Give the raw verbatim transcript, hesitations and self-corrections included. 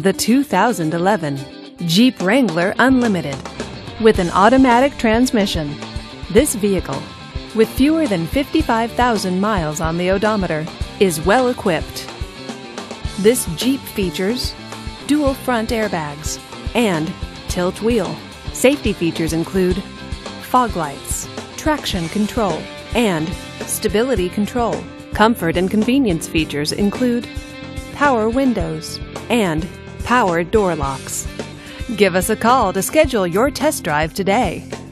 The two thousand eleven Jeep Wrangler Unlimited. With an automatic transmission, this vehicle, with fewer than fifty-five thousand miles on the odometer, is well equipped. This Jeep features dual front airbags and tilt wheel. Safety features include fog lights, traction control, and stability control. Comfort and convenience features include power windows and power door locks. Give us a call to schedule your test drive today.